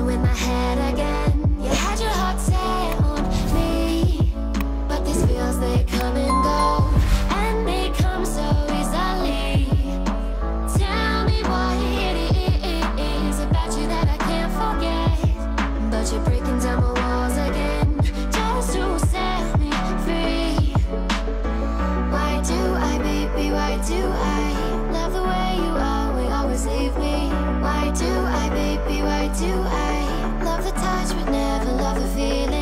you in my head again. You had your heart set on me, but these feels, they come and go, and they come so easily. Tell me what it is about you that I can't forget, but you're breaking down my walls again, just to set me free. Why do I, baby, why do I love the way you always leave me? Why do I, baby, why do I love the touch but never love the feeling?